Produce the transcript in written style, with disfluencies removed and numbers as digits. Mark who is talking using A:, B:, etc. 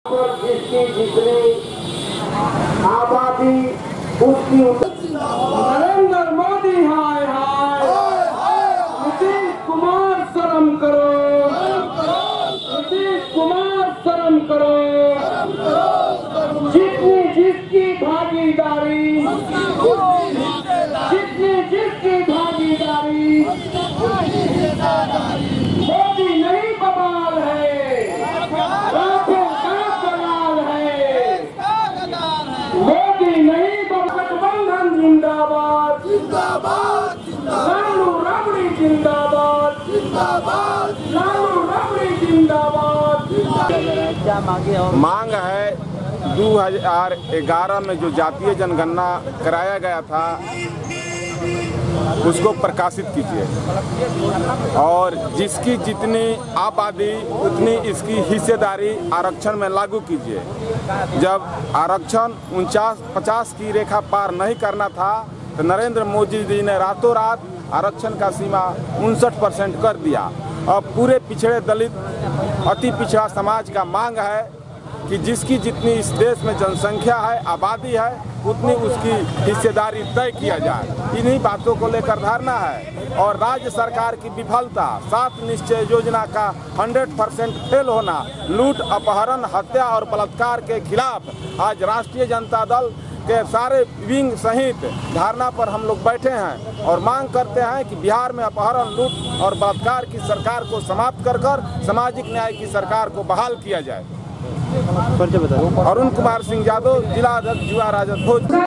A: जिसकी जितनी आबादी उसकी नरेंद्र मोदी हाय हाय, नीतीश कुमार शर्म करो, नीतीश कुमार शर्म करो। जितनी जिसकी भागीदारी, जितनी जिसकी भागीदारी, मोदी नहीं बवाल है, राफेल का दलाल है, मोदी नहीं गठबंधन जिंदाबाद,
B: जिंदाबाद
A: लालू राबड़ी जिंदाबाद,
B: जिंदाबाद
A: लालू राबड़ी जिंदाबाद।
B: क्या मांगे? और
C: मांग है 2011 में जो जातीय जनगणना कराया गया था उसको प्रकाशित कीजिए और जिसकी जितनी आबादी उतनी इसकी हिस्सेदारी आरक्षण में लागू कीजिए। जब आरक्षण 49-50 की रेखा पार नहीं करना था तो नरेंद्र मोदी जी ने रातों रात आरक्षण का सीमा 59% कर दिया। अब पूरे पिछड़े दलित अति पिछड़ा समाज का मांग है कि जिसकी जितनी इस देश में जनसंख्या है, आबादी है, उतनी उसकी हिस्सेदारी तय किया जाए। इन्हीं बातों को लेकर धरना है और राज्य सरकार की विफलता, 7 निश्चय योजना का 100% फेल होना, लूट, अपहरण, हत्या और बलात्कार के खिलाफ आज राष्ट्रीय जनता दल के सारे विंग सहित धरना पर हम लोग बैठे हैं और मांग करते हैं कि बिहार में अपहरण, लूट और बलात्कार की सरकार को समाप्त कर सामाजिक न्याय की सरकार को बहाल किया जाए। अरुण कुमार सिंह यादव, जिला अध्यक्ष युवा राजद भोजपुर।